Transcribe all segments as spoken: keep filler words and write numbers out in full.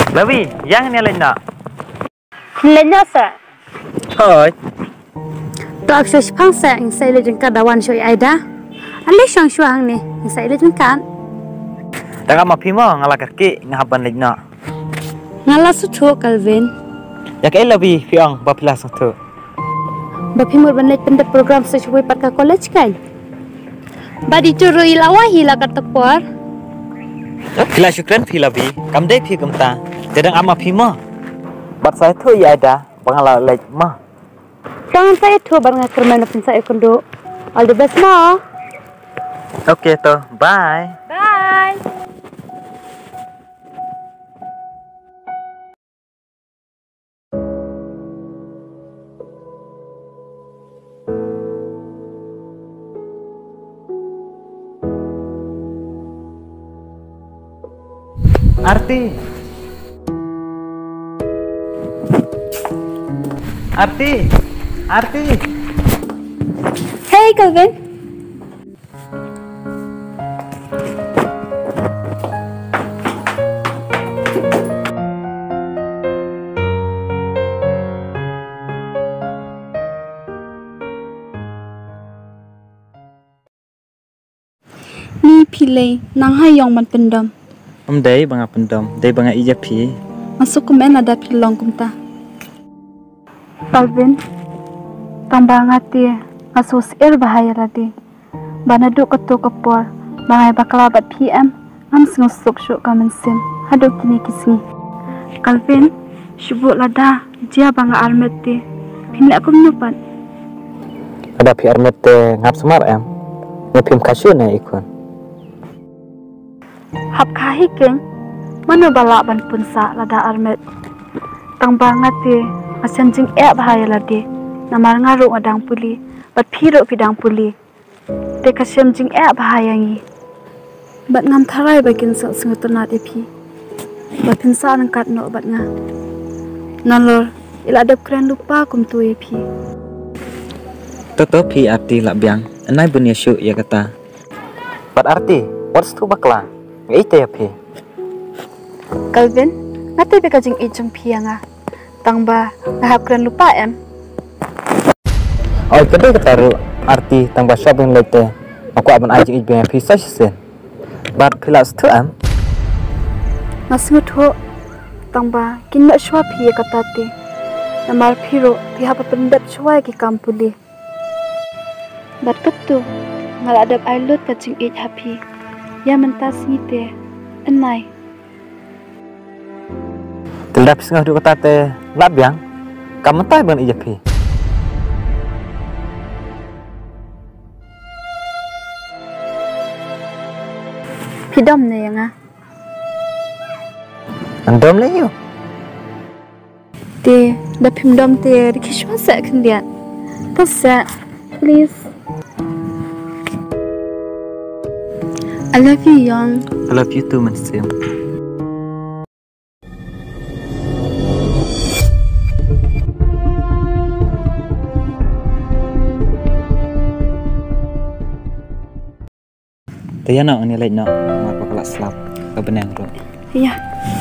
Labi, yang ni lain nak. Lain sa. Hoi. Tak akses pangsa yang saya lihat jengka dawan syoi Aida. Alih syang syuang ni yang saya lihat jengkan. Tengah mapi mo ngalah kaki ngahaban lain nak. Ngalah sucu Calvin. Ya kai labi piang bapila satu. Bapimur banlet pendek program sesuai pada college kan. Badi curu ilawa hila katakpor. Pila syukran pi labi. Kam dei pi kumta. Tedang ama pi mo. Bat saya tu ya ada pengala lain mah. Jangan saya tu barang kerana pun saya kondo. All the best ma. Okay to, bye. Bye. Arti. Arti. Arti. Hey Calvin. Ni pilih nang hayong man pendam. Om dei banga pendam, dei banga ija pi. Masuk ke mana ada pilong kumta. Calvin, tambah ngati, asus ir bahaya lagi. Bana duk ketu kepor, bangai bakal abad P M, am sengusuk syuk kamensin, haduk kini kisni. Calvin, syubuk lada, dia banga armeti, pindah aku menyupat. Ada pi armete ngap semar em, ngepim kasyu na ikon. Hap kahikeng, mana balak ban punsa lada armet. Tambah ngati, asan jing e bahaya lagi. Namar ngaruk adang puli, bat piruk pidang puli. Te kasyam jing e bahaya ngi. Bat ngam tharai bagian sak senguternat epi. Bat pinsa nangkat no bat nga. Nalor, ila adab keren lupa kum tu epi. Toto pi arti lak biang, enai bunya syuk ya kata. Bat arti, what's tu bakla? Ite ya pi. Calvin, ngati beka jing ijong pi nga. Tangba, ngahap keren lupa em. Oh, kedai ketaru arti tambah shopping lete. Aku akan ajak ibu yang pisah sen. Bat pilas tu am. Masih tu, tangba kini shua pi kata ti. Namar piro pihak pendap shua ki kampuli. Bat ketu, ngal adab ailut kacing ij happy. Ya mentas ngite, enai. Tidak pisah dulu kata te labiang. Kamu tahu ban ija pi. Pidom ne yang ah. Andom le yo. Te, dah pimdom te rikishwa sa kendian. Tasa, please. I love you, Young. I love you too, Mansim. Taya nak ni lain nak mak kelak selap ke benang tu. Iya.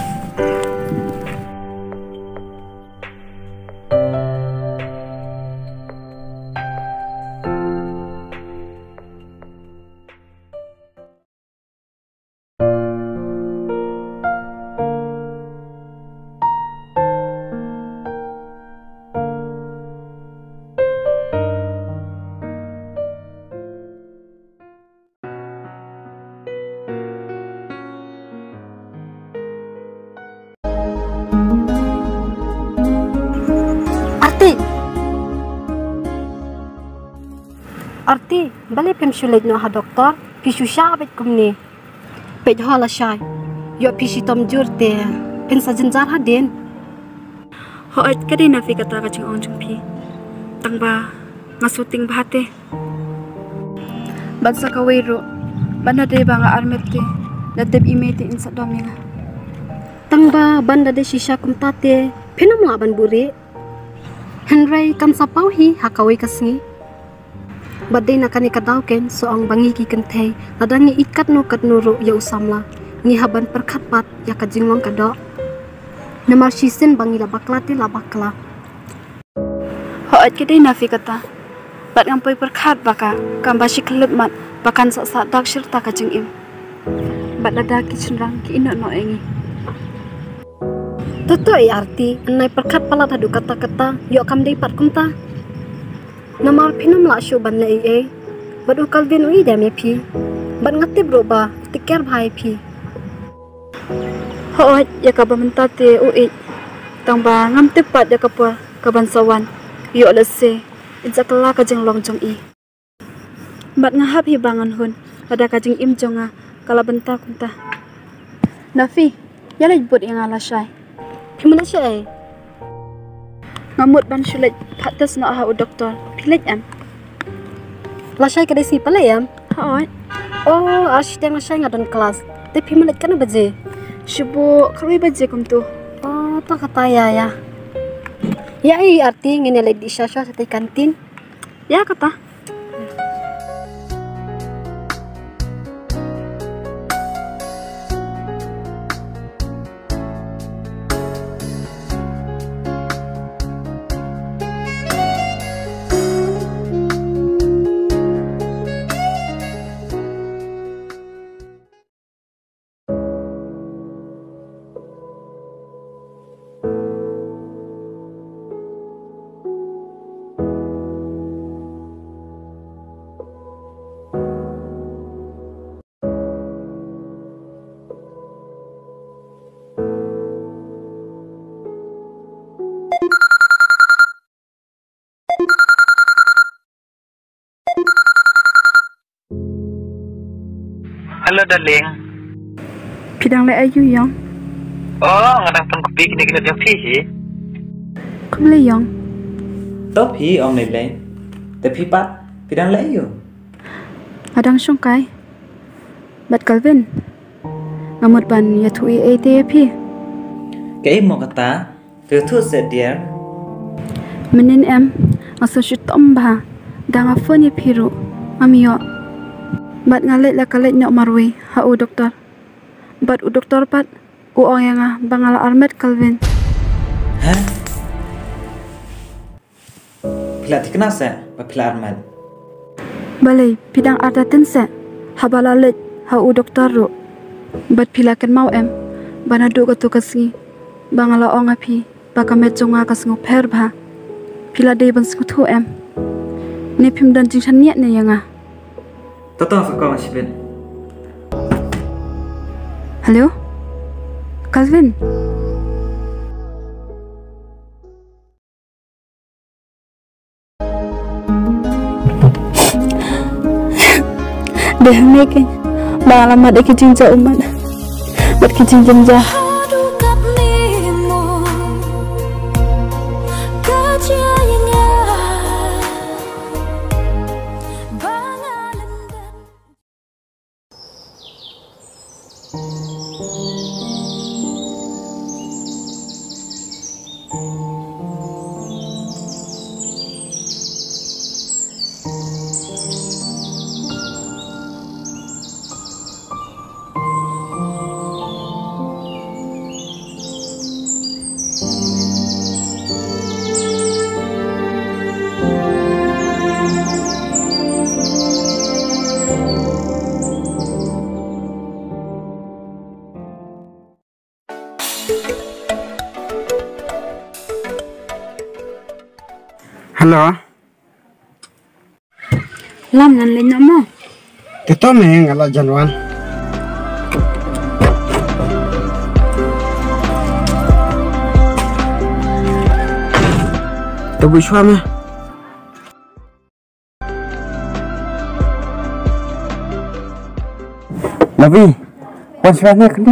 Arti, Arti, balik pem sulit no ha doktor, pisu syabet kumni. Pej hala syai, yo pisu tom jurte, pen sajenjar haden. Ho et kadi nafi kata kacing ong jumpi. Tangba ngasuting bahate. Bansa kawero, banda de banga armete, dadeb imete insa dominga. Tangba banda de shisha kumtate, penam laban buri. Henry kan sapau hi hakawai kasngi. Badai nakani kadau ken soang bangi ki kentei nadangi ikat no kat nuru ya usamla. Ni haban perkatpat ya kajinglong kadok. Namar sisen bangi la bakla te la bakla. Hoat kedai Nafi kata. Bat ngampai perkat baka kam basi kelut mat bakan sak sak dak serta kajeng im. Bat ada kicenrang ki ino no engi. Toto ai arti nai perkat pala tadu kata-kata yo kam dei pat kumta. Namar pinam la shu ban lai e. Bat ukal vin ui dam e pi. Bat ngati broba tiker bhai pi. Hoat ya ka bamenta te ui. Tang ba ngam tepat ya ka por ka bansawan. Yo lese insa kala kajeng long jong i. Bat ngahap hi bangan hun pada kajeng im jonga kala benta kunta. Nafi, ya lej bot yang ala syai. Pimana syai? Ngamut ban syulej patas no aha u doktor. Pilej am. La syai kedai si pala yam. Hoat, Oh, asyik la syai ngadon kelas. Tapi pimana kana baje? syubu kalwi baje kum tu. Oh, tak kata ya ya. Ya ai arti ngene le di syasha sa kantin. Ya kata. Halo darling. Pidang le ayu yang. Oh, ngadang pun kopi kini kena joki hi. Kum le yang. Top hi om nei le. Tapi pat pidang le ayu. Adang syongkai. Bat Calvin. Ngamut ban ya thui e te pi. Cái mo kata từ thu sẽ dia. Menin em aso syutom ba. Dang afon ya piru. Mamiyo. Bat ngalet la kalet nyok marwi ha u doktor. Bat u doktor pat u ong yang ah bangala Armet Calvin. Ha? Pila tikna se ba pila arman. Balai pidang arta tense. Habala let ha u doktor ru. Bat pila ken mau em. Banadu ka tu kasngi. Bangala ong api baka mejonga kasngu per ba. Pila dei ban skutu em. Ni pim dan jing chan niat ne yang ah. Toto fakol sibin. Halo? Calvin? Deh mekin. Bangala mat ikijing ja umat. Bat kijing jemja. Halo. Lam nan le nyamo. Kita main ngala Janwan. Tabu suami. Nabi, wan suami kena.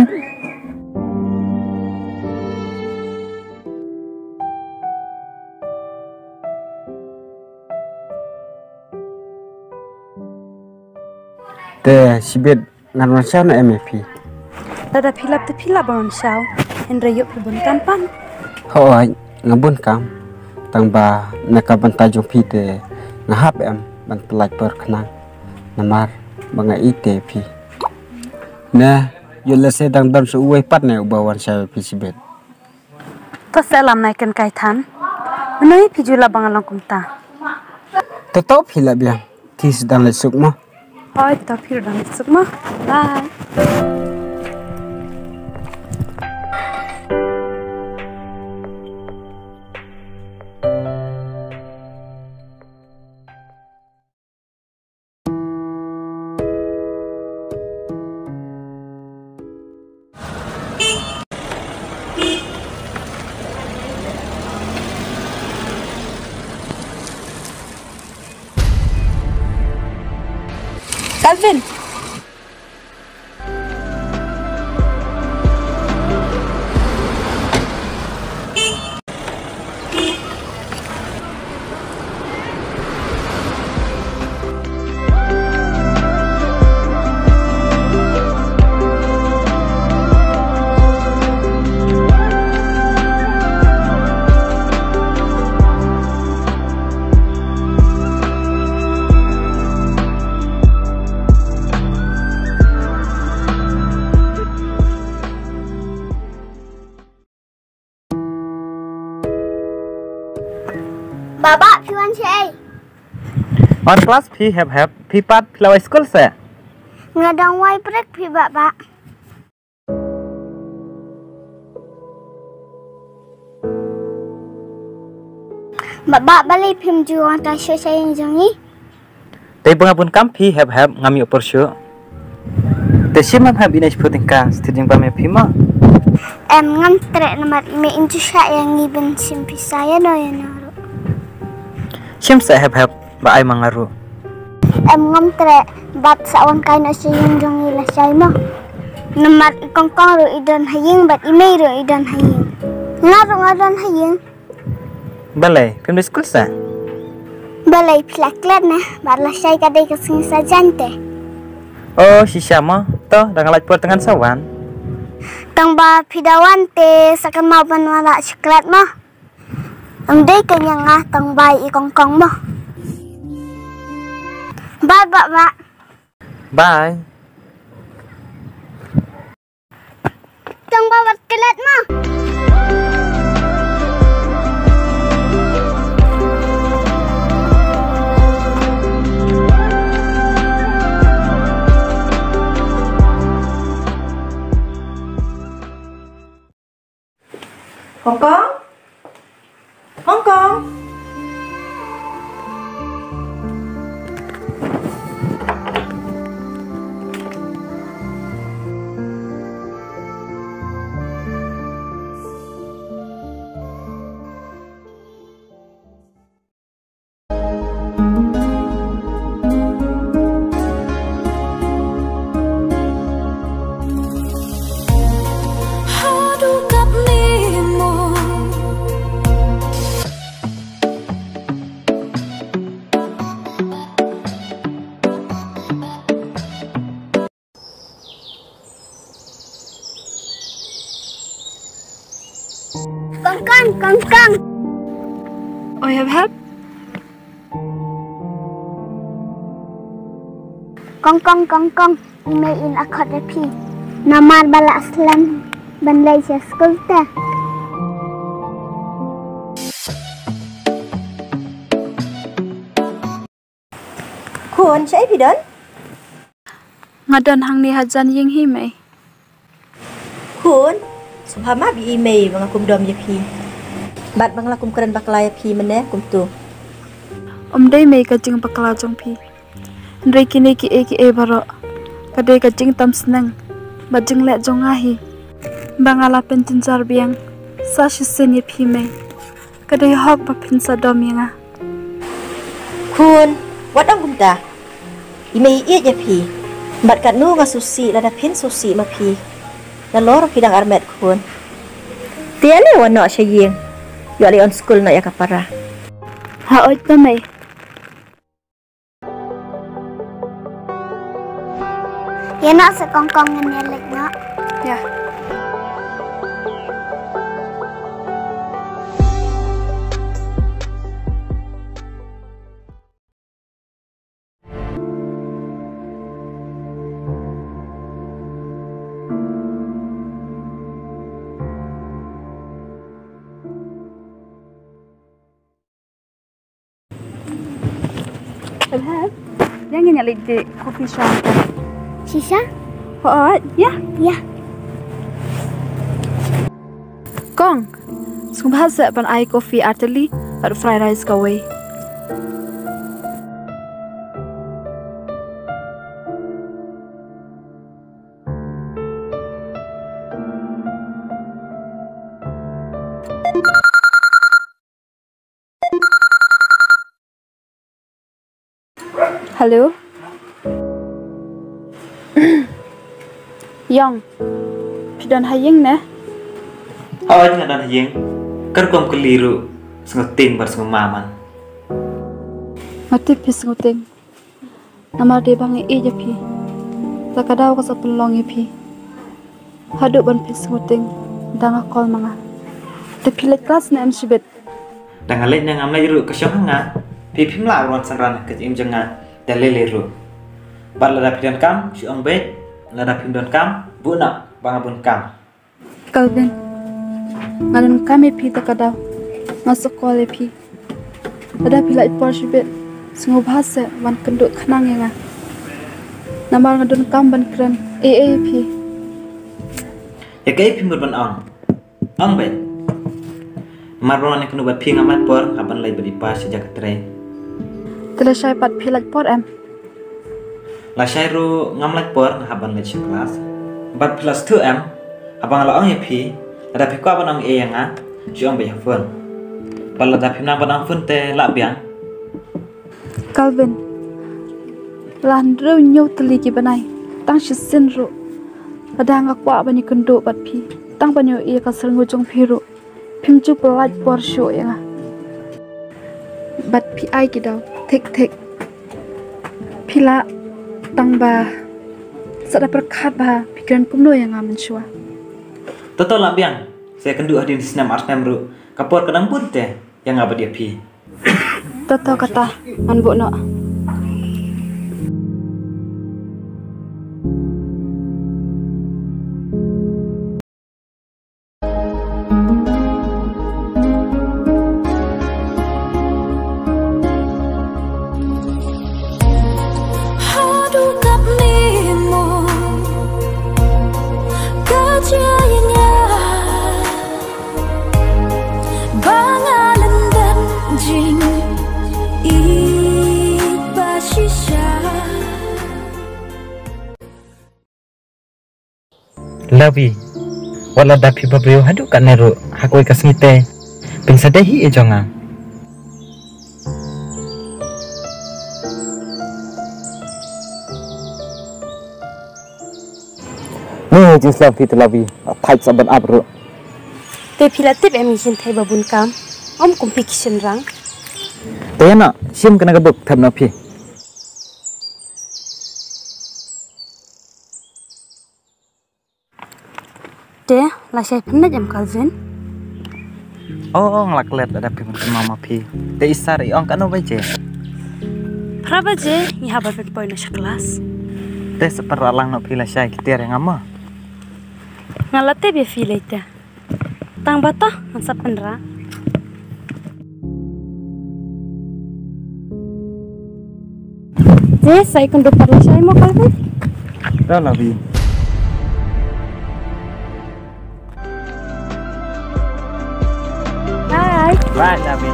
Te sibet ngaron syau na M F P. Tada pilap te pilap baron syau. Hendra yuk pibun kampan. Hoi ngabun kam. Tang ba nakaban tajong pi te ngahap em ban pelaj per kenang. Namar banga ite pi. Nah, yo le sedang dan suwe pat ne ubawan syau pi sibet. Pasalam naikan kaitan. Menoi pijula bangalang kumta. Tetap hilap yang tis dan lesuk mah. Hoi, tapi udah masuk mah. Bye. Calvin. Baba, Piwan Chay. On class phi have have phi pat philawai school se. Ngadang wai prek pi baba. Baba balik pim juang ta syo sayang jangi. Te pangapun kam phi have have ngami opor syo. Te sim have have inai puting ka stijing pa me phi ma. Em ngam trek nomor ime intu syak yang ngiben sim pisaya no ya naru. Sim se have have ba ai mangaru. Em ngam trek bat sawan kai no sayang jangi la say mo. Nomor ikong kong ru idan haying bat ime ru idan haying. Ngaru ngadan haying. Balai pim school se. Balai plaklet na bat la say kadai kasing sajante. Oh si Syama to dengan laj por dengan sawan. Tang ba pidawan te sakan mau ban wala coklat mo. Ang day kanya nga tang bay ikong kong mo. Bye bye bye. Bye. Tang ba wat kelat mo. Hong Kong? Hong Kong? Kong kong kong kong. Oi, have have. Kong kong kong kong. Ime in akot repi. Namar bala aslam ban lay sa school ta. Kun, siya ipidon? Ngadan hang ni hajan ying hi mai. Kun, subhama bi email mga kumdom ya pi. Bat bangla kum keren baklaya pi mene kum tu. Om dai mai ka jing pakla jong pi. Ndai kini ki e ki e baro. Kadai ka jing tam senang. Ba jing le jong ahi. Bangala pentin jar biang. Sa shisen ye pi mai. Kadai hok ba pin sa dom yanga. Kun, wadang kum ta. Email iya ya pi. Bat kat nu nga susi lada pin susi ma pi. Na lor pidang armet kun. Tiane wano siya ying. Yo ali on school na ya kapara. Ha oi ta mai. Ya nak sa kong kong ngelek na. Ya. Perhaps. Jangan nyali di coffee shop. Sisa? Oh, ya. Ya. Kong. Sung bahasa pan ai coffee arteli at fried rice kawai. Hello. Yong. Pidan hayeng ne? Awak nggak ada yang kerkom keliru senguting bersengemaman. Mati pis nguting. Nama dia bang e je pi. Tak ada aku sepelong e pi. Haduk ban pis nguting. Danga kol manga. Te pilet kelas ne am sibet. Dengan lain yang amlai ru kesyong nga, pipim lah uruan senran ke im jenga dalile ru. Bat lada pidan kam, si ong bet, lada pimdon kam, bu nak bangabun kam. Calvin. Ngalun kami pi tak ada. Masuk kol e pi. Ada pilet por sibet. Sungu bahasa wan kenduk kenang yang ah. Nama ngadun kam ban keren A A P. Ya kaya pimur ban on. Ong bet. Marwan yang kenu bat pi ngamat por kapan lay beripa sejak ketre. Telah saya pat pilet por em. La syai ru ngamlat por ngaban lay kelas. Bat plus two em. Abang la ong ya pi. Ada pi ko abang ong e yang ah. Si ong bet phone. Bala da pi nang ban ong phone te la biang. Calvin. Lan reu nyu teliki banai. Tang shi sin ru. Ada ngakwa bani kenduk bat pi. Tang banyo e ka serngujung piru. Pimju pelat por show yang ah. Bat pi ai kidau. Tik tik. Pila tang ba. Sada perkat ba pikiran kumno yang ah mensyua. Toto la biang. Saya kendu adin senam arsnam ru. Kapor kadang pun teh yang ngaba dia pi. Toto kata man bu no. Lavi, wala dapi babriu hadu kan neru hakoi kasngite, pinsadehi e jonga. Ni jins Lavi tu Lavi, type saban abru. Te pilatip emission thai babun kam. Om kumpi kishin rang. Te na, sim kena gebuk tab na pi. Te la syai penat jam Calvin. Oh, ngelak let ada pi mama pi. Te isar i ong kanu baje. Praba je ni habar pet poin sa kelas. Te seperalang no pi la syai kitir yang ama. Ngalate be fi leita. Tang bata ansa penra. Je sai kundu parla syai mo Calvin. Dah Lavi. Hai. Bye Lavi.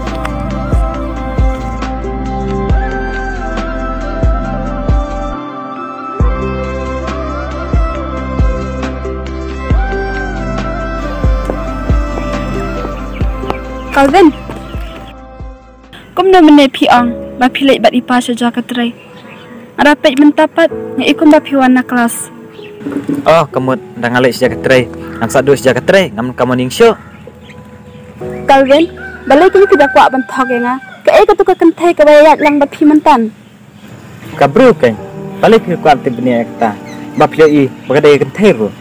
Calvin. Kum na menai pi ong. Ba pilek bat ipa saja katrai. Rapet mentapat nga ikum ba piwan na kelas. Oh, kamu dah ngalik sejak ketre. Ang sadu sejak ketre, ngam kamu ning show. Calvin, balik kini tidak kuat bentok ya nga. Kae ka tu ka kentai ka bayat lang ba pi mentan. Kabru kan. Balik ke kuat tibni ekta. Ba pio i, bagade kentai ru.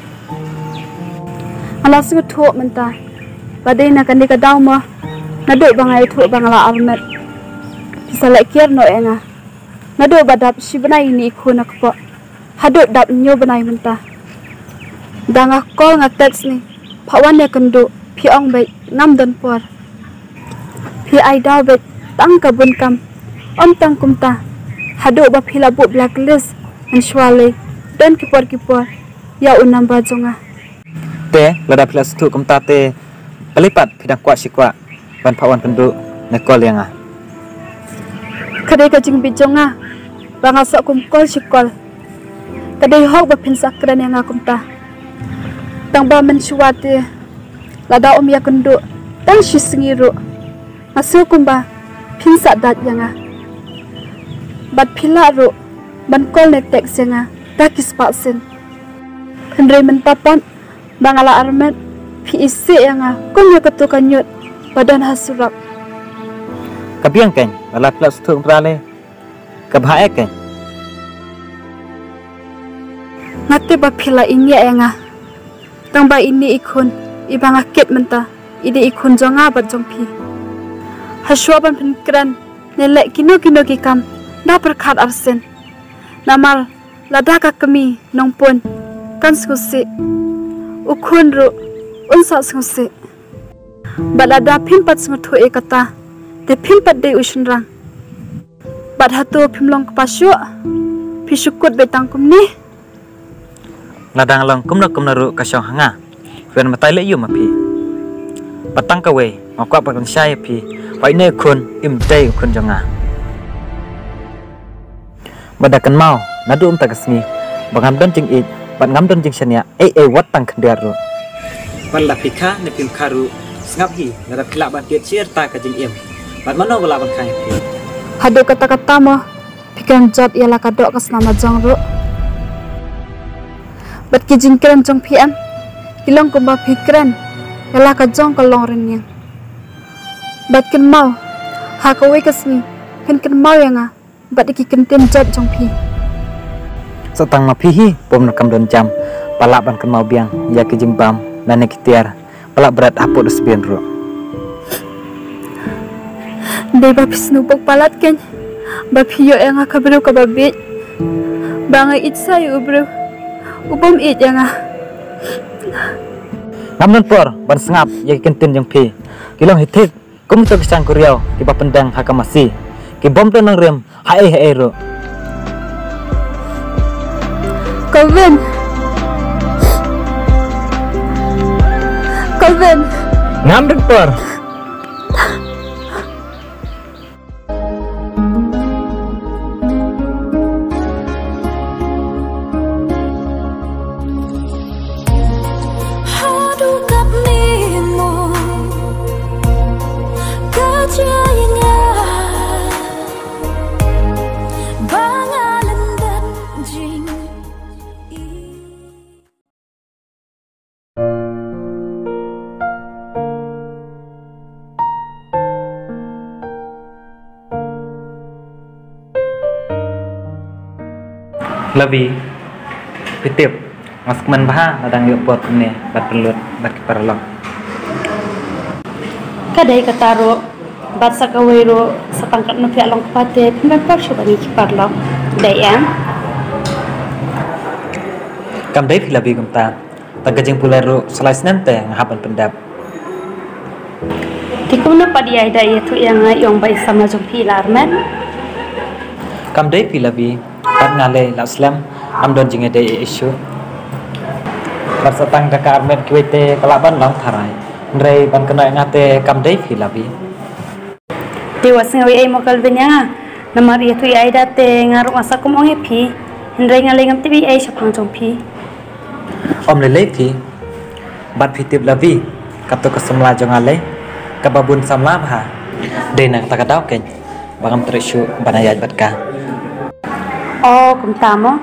Alas ngu tuok menta. Badai na kandi ka daw mo. Naduk bangai tuok bangala almet. Bisa lekir no ya nga. Naduk badap si benai ini iku nak po. Haduk dap nyo benai menta. Danga kol nga teks ni. Pawan ya kendu. Pi ong baik ngam don por. Pi ai daw baik tang kabun kam. Om tang kumta. Hado ba phila bu blacklist anshwale dan kipor-kipor ya unam ba jonga. Te lada plus tu kum ta te pelipat pidang kuat sikwa ban pawan penduk nekol yang ah. Kadai kajing bijonga banga sa kum kol sikol. Kadai hok ba pin sakran yang akum ta. Tang ba mensuate lada om ya kenduk tang shisingiru. Masu kum ba pin sadat yang ah. Bat pila ru ban kol netek senga takis paksin. Hendrai mentapan bangala armet pi isi yang ah kum ya ketukan nyut badan hasurak. Kabiang ken lada plus tu umprale kabhae ken. Ngate ba pila inya yang ah. Tang ba ini ikun ibang akit menta ide ikun jonga bat jongpi. Haswa ban penkran nelek kino kino kikam da perkat arsen. Namar lada ka kami nongpun kan skusi. Ukun ru unsa skusi. Balada pimpat sematu e kata. Te pimpat de usunrang. Bad hatu pimlong kepasyo. Pisukut betang kumni. Ladang long kumna kumna ru kasyong hanga. Fen matai le yu mapi. Patang kawe makwa pakan syai pi. Pai ne kun im tei kun jonga. Badakan mau nadu um takasni. Bangam don jing it. Bat ngam don jing syania. Eh eh wat tang kendiaru. Wala pika ne pim karu. Sengap hi lada pila ban tiet cier ta ka jing im. Bat mano bala ban kai pi. Hado kata-kata mo pikiran jot ialah kadok kas nama jong ru. Bat ki jingkran jong piam. Kilong kumba pikiran ialah ka jong kalong renyang. Bat ken mau ha ka we kasni ken ken mau yang ah. Bat iki kenten jot jong pi. Satang mapi hi pom nakam don jam. Pala ban ken mau biang ya ki jing bam dan nekitiar. Pala berat apot sebian ru. Dei ba pisnupok palat ken. Ba piyo yang ah kabru ka babit. Bangai itsa yu bro. Ubom it yang ah. Namun por ban sengap ya kenten jong pi. Kilong hitik kum to kisang kuriau ki ba pendang hakamasi. Ki bom to nang rem hae hae ro. Calvin. Calvin. Ngam den por. Lebih pitip masuk man baha ladang yuk pot ni bat pelut bat kiparlok. Kadai kataro bat sakawero sa pangkat no pia long kapate pimban por syo bani kiparlok. Dayang Kam dai lebih kumta tagajeng pulero slice nante ngahapan pendap. Tikum no padiai dai tu yang yong bai sama jompi larman. Kam dai lebih pat ngale la slam am don jinge dai isu. Bat satang daka armet kwete kalaban long tharai. Ndrei ban kena ngate kam dai lebih. Dewa sengawi ai mokal benya namar ye tu ai date ngaruk asa kumong e pi ndrei ngale ngam tibi ai sapang jompi. Om lele pi bat pitip lebih kato kesemla jongale kababun samla bha. Dena kata kadau ken bangam trisu banayat batka. Oh, kumtamo.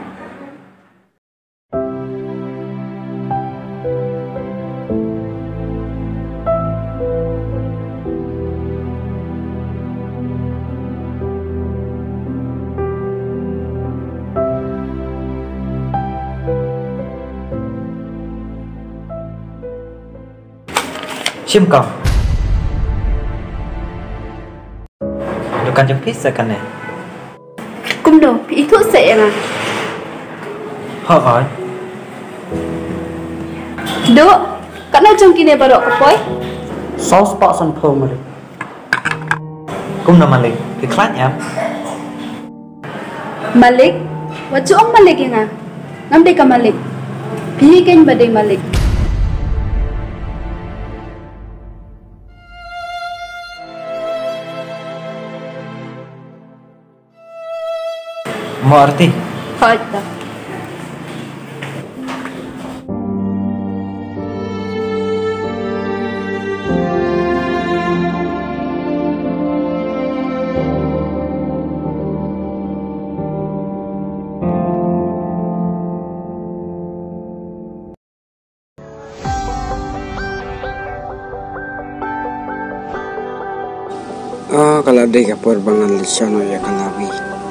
Sim kong. Dukan jeng pizza kan ya? Kumdo, pi itu se nga. Ho oi. Do, kana jong kine barok kapoy? Saus pak san phô mà Kum na malik, pi klan yam. Malik, what's wrong Malik nga? Ngamdi ka Malik. Pihikin ba day Malik? Mau arti? Hot da. Oh, kalau ada kapur bangan lisan ya kalawi.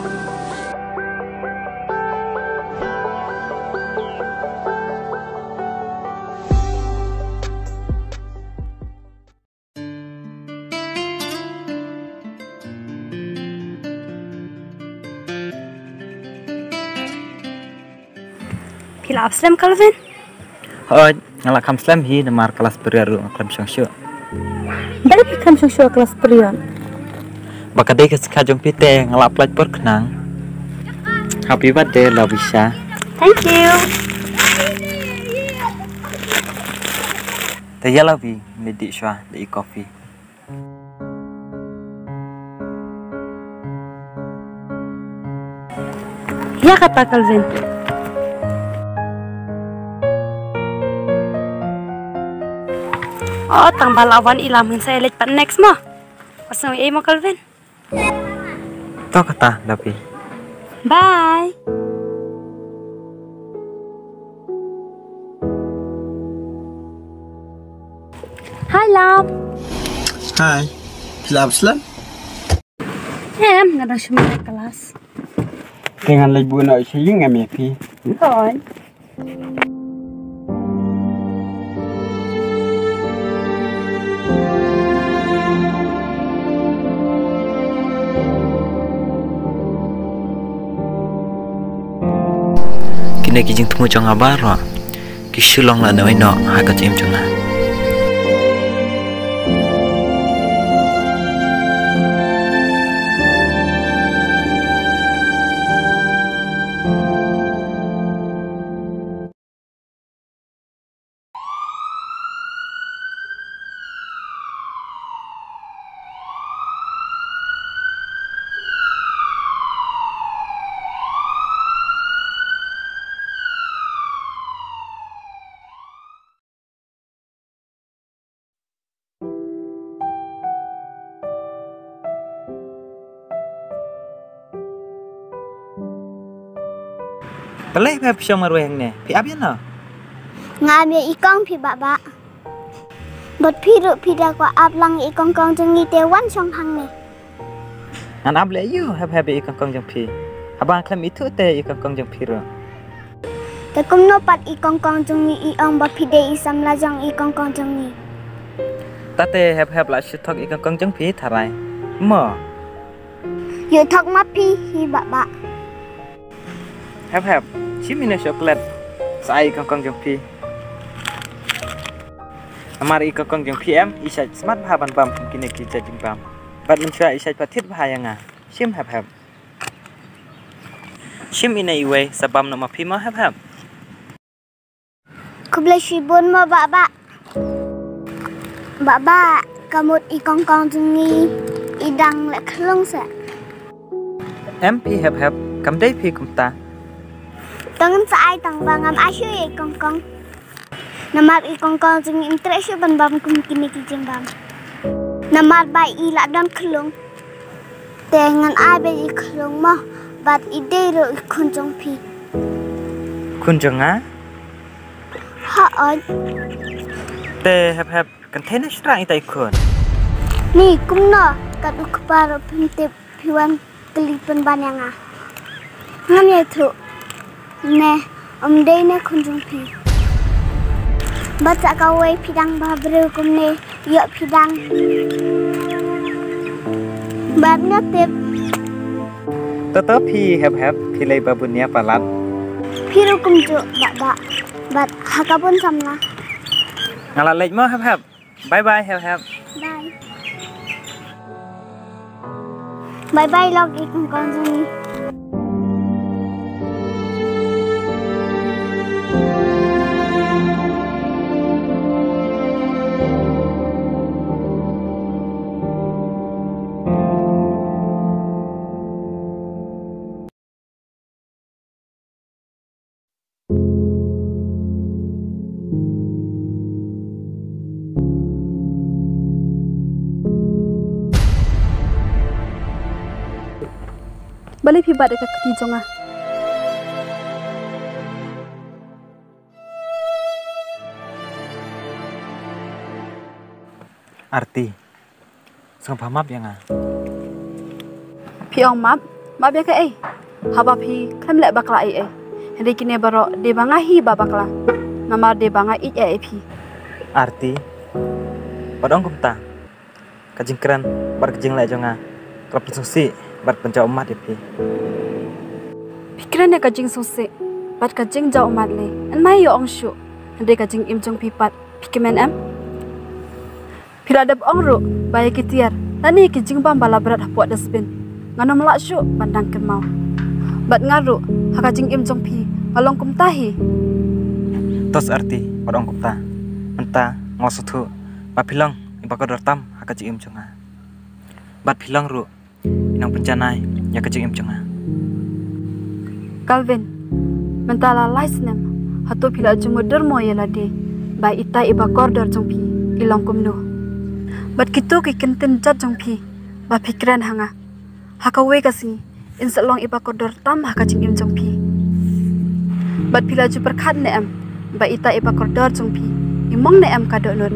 Pila abslam Calvin? Hoi, ngalak kam slam hi namar kelas beriaru aklam syangsyuk. Dari pikam syangsyuk kelas perion. Bakadai ke sekajong pite ngalap pelajar berkenang. Happy birthday Lawisha. Thank you. Taya Lawi medik syah di kopi. Ya kata Calvin. Oh, tang balawan ilamin saya lihat pan next mo. Pasang i mo Calvin. Tau kata Lawi. Bye. Hi love. Hai, pila abslam? Em ngadang shumai kelas. Dengan lebu nak sayang em ya pi. Hoi. Kini kijing temu jong abar ro. Kisulong la noi no ha ka cim jonga. Pelai pe pisau maru yang ne. Pi abian no. Ngambil ikong pi baba. Bot pi ru pi dah ko ap lang ikong kong jeng ni tewan song hang ni. An able you have have ikang kong jong pi. Abang klam itu te ikang kong jong pi ro. Te kum no pat ikong kong jeng ni iong bot pi de isam la jong ikong kong jeng ni. Tate have have la shitok ikang kong jong pi tharai. Mo. Yu thok ma pi hi baba. Have have. Chimine chocolate. Sai ikang kong jong pi. Amar ikang kong jong pi em isai smart bahaban bam kini kita jimbam. Bat mencua isai patit bahayanga. Shim have have. Shim ina iwe sabam nama pi ma have have. Kublai shibun mo baba. Baba kamut ikong kong jeng ni idang le klong sa. Em pi have have. Kam dai pi kum ta. Tangan sa ay tang bangam asyo ikong kong. Namar ikong kong jeng interest ban bam kum kini kijeng bam. Namar bai ila dan klong. Dengan ay bai klong mo bat ide ro ikong jong pi. Kunjong ah. Ha on. Te have have container strang itai kun. Ni kum no kat ukparo pintip piwan kelipan banyanga. Ngam ya tu. Ne, om day ne kunjung pi. Baca kawai pidang babru kum ne, yok pidang. Bab ne tip. Toto pi have have pilai babunya palat. Piru kum jo bak bak. Bat hakapun samla. Ngalah lej mo have have. Bye bye have have. Bye. Bye bye log ikung kunjung ni. balik pi bat dekat keti jonga. Arti sang pamap yang ah. Pi ong map, map ya ke eh. Haba pi klem lek bakla eh eh. Hendak kini baru de banga hi babakla. Nama de banga i eh pi. Arti padang kumta kajing keren bar kajing lek jonga. Kalau pensusi bar penjau umat pi. Pikiran ya kajing susi, bat kajing jauh umat le. Enai yo ong syu. Hendak kajing im jong pi pat pikimen em. Piradap ong ru bayar kitiar. Tani kajing bam bala berat hapuat dasbin. Ngano melak syu bandang kemau. Bat ngaru hakajing im jong pi balong kum tahi. Tos arti padang kumta menta ngosutu bat pilang ibakor tam hakajing im jonga. Bat pilang ru inang penjanai ya kajing im jonga. Calvin, mentala laisnem hatu pila jumudur mo yelade ba ita iba kordor jong pi ilong kumno. Bat kitu ki kenten jat jong pi ba pikiran hanga. Hakawe kasi insalong iba kordor tam hakajing im jong pi. Bat pila ju perkhat ne em ba ita iba kordor jong pi imong ne em kado nut.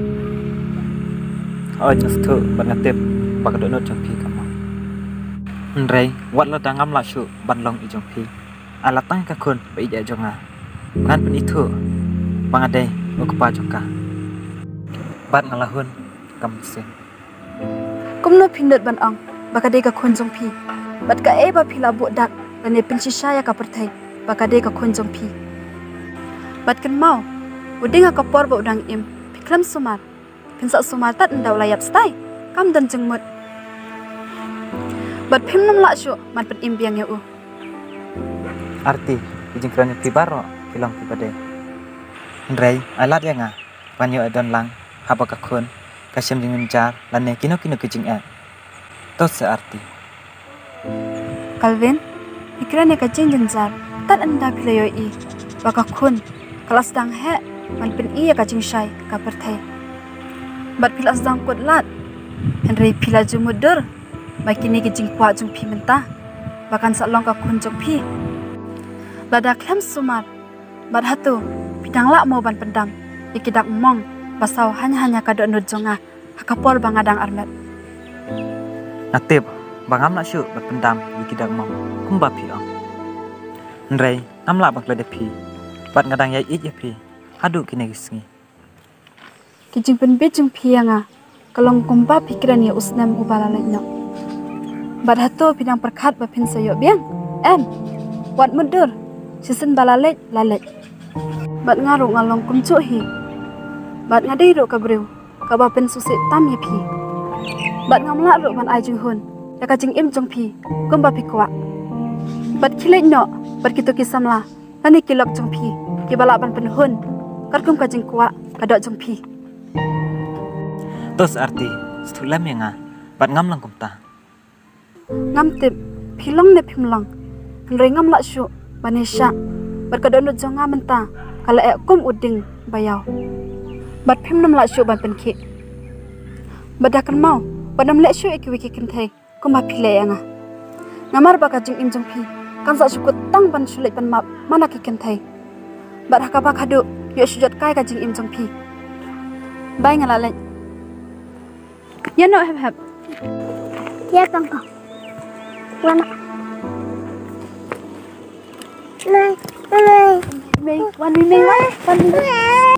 Oh just tu bat ngatip ba kado nut jong pi kama. Nrei wat la dangam la syu ban long i jong pi. Ala tang ka kun ba ija jonga. Ngan pen itu bangadai ukpa jongka. Bat ngalahun kam sen. Kumno pindot ban ong bakade ka khon jong pi. Bat ka e ba pila bu dak lane pinchi shaya ka perthai bakade ka khon jong pi. Bat kan mau uding ka por ba udang im piklam sumar. Pinsa sumar tat ndaw layap stai kam dan jengmut. Bat phim nam la syu man pen im biang ya u. Arti kijing keranya pi baro pilang pi bade. Nrei alat ya nga banyo adon lang haba ka kun kasyam jingin jar lane kino kino kijing e. Tos se arti. Calvin, pikiran ya kajing jenjar tat anda pilayo i baka kun kelas dang he man pen i ya kajing shai ka perthai. Bat pilas dang kot lat Henry pila jumudur makini kijing kwa jung pi mentah bahkan salong ka kun jung pi. Lada klem sumar bat hatu pidang lak mau ban pendam ikidak mong basau hanya-hanya kado nut jonga hakapor bangadang armet. Natip bangam nak syu bat pendam ikidak mong kumba pi ong. Nrei am la bak lade pi bat ngadang ya ij pi hadu kini gisngi. Kijing penbit jung pi yang kalong kumba pikiran ya usnam ubala lainok. Bat hatu pidang perkat bapin sayo biang em wat mudur sisen balalet lalet. Bat ngaru ngalong kumcu hi. Bat ngadai ru kabriu kabapen susit tam ya pi. Bat ngamla ru ban ai jung hun ya kajing im jong pi kumba pi kwa. Bat kilet no bat kitu kisamla nani kilok jong pi kibala ban pen hun karkum kajing kwa kadok jong pi. Tos arti stulam ya nga bat ngam lang kumta. Ngam tip pilong ne pimlang nrei ngam la syu banesha berkadonut jonga menta kala e kum uding bayau. Bat phim nam la syu ban penki. Badakan mau banam le syu iki wiki kenthai kuma phile anga. Namar baka jing im jong pi kan sa syukut tang ban syulai pan map mana ki kenthai. Bat hakaba khadu yo syujat kai ka jing im jong pi. Bai ngala le. Ya no hep hep. Ya kong kong. Wana. Nay, nay. Mei, wan mei, wan mei.